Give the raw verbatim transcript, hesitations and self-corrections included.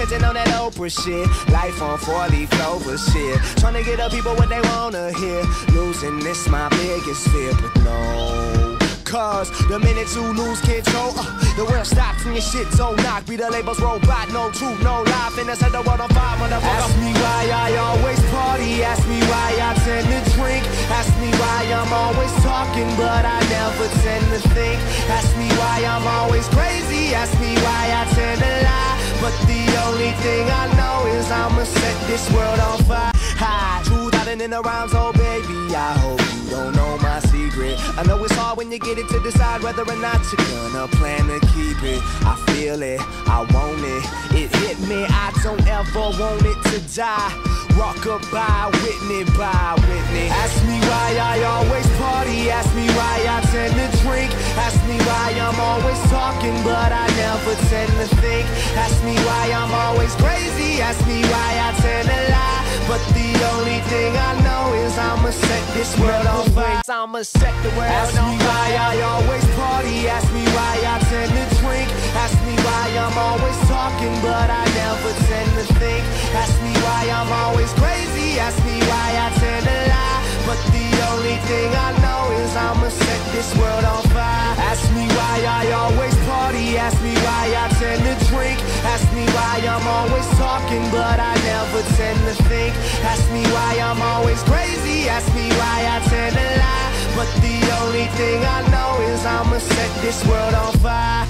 attention on that Oprah shit. Life on four-leaf clover shit. Trying to get the people what they wanna hear. Losing this my biggest fear, but no. Cause the minute you lose control, uh, the world stops and your shit don't knock. Be the labels robot, no truth, no lie. Finna set the world on fire, motherfucker. Ask me why I always party. Ask me why I tend to drink. Ask me why I'm always talking, but I never tend to think. Ask me why I'm always crazy. Ask me why I tend to lie. But the only thing I know is I'ma set this world on fire. High, truth out and in the rhymes, oh baby, I hope you don't know my secret. I know it's hard when you get it to decide whether or not you're gonna plan to keep it. I feel it, I want it, it hit me, I don't ever want it to die. Rock-a-bye, Whitney, bye, Whitney. Ask me why I always party. Ask me why I tend to drink. Ask me why I'm always talking, but I never tend to think. Ask me why I'm always crazy. Ask me why I tend to lie. But the only thing I know is I'ma set this world on fire. I'ma set the world on fire. Ask me why I always party. Ask me why I tend to drink. Ask me why I'm always talking, but I never tend to think. Ask me why I'm always crazy. Ask me why I tend to lie. But the only thing I know is I'ma set this world on fire. Ask me why I always party. Ask me why I tend to drink. Ask me why I'm always talking, but I never tend to think. Ask me why I'm always crazy. Ask me why I tend to lie. But the only thing I know is I'ma set this world on fire.